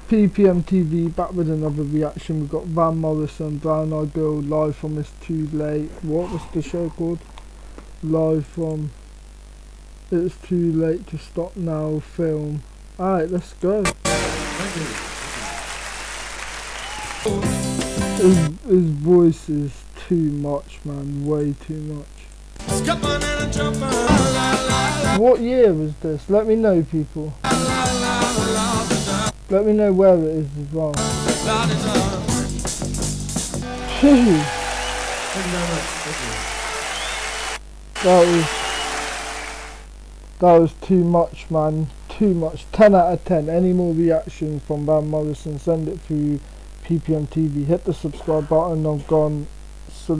PPM TV back with another reaction. We've got Van Morrison, Brown Eyed Bill, live from It's Too Late. What was the show called? Live from It's Too Late to Stop Now film. Alright, let's go. His voice is too much, man. Way too much. What year was this? Let me know, people. Let me know where it is as well. That was too much, man. Too much. 10 out of 10. Any more reactions from Van Morrison, send it through PPM TV. Hit the subscribe button. I've gone